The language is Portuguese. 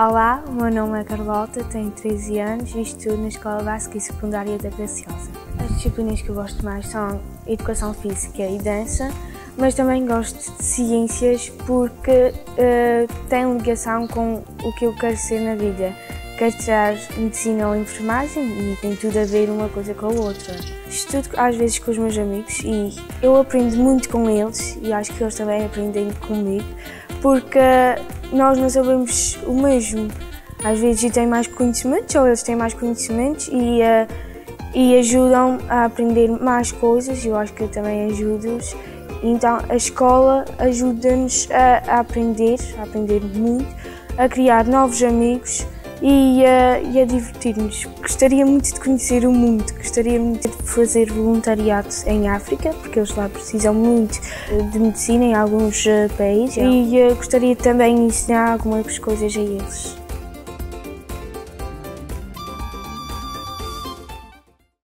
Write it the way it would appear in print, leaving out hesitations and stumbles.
Olá, o meu nome é Carlota, tenho 13 anos e estudo na Escola Básica e Secundária da Graciosa. As disciplinas que eu gosto mais são Educação Física e Dança, mas também gosto de Ciências porque tem ligação com o que eu quero ser na vida. Quero tirar Medicina ou Enfermagem e tem tudo a ver uma coisa com a outra. Estudo às vezes com os meus amigos e eu aprendo muito com eles e acho que eles também aprendem comigo porque nós não sabemos o mesmo. Às vezes têm mais conhecimentos ou eles têm mais conhecimentos e ajudam a aprender mais coisas e eu acho que eu também ajudo-os. Então a escola ajuda-nos a aprender muito, a criar novos amigos e a divertir-nos. Gostaria muito de conhecer o mundo, gostaria muito de fazer voluntariado em África, porque eles lá precisam muito de medicina em alguns países e gostaria também de ensinar algumas coisas a eles.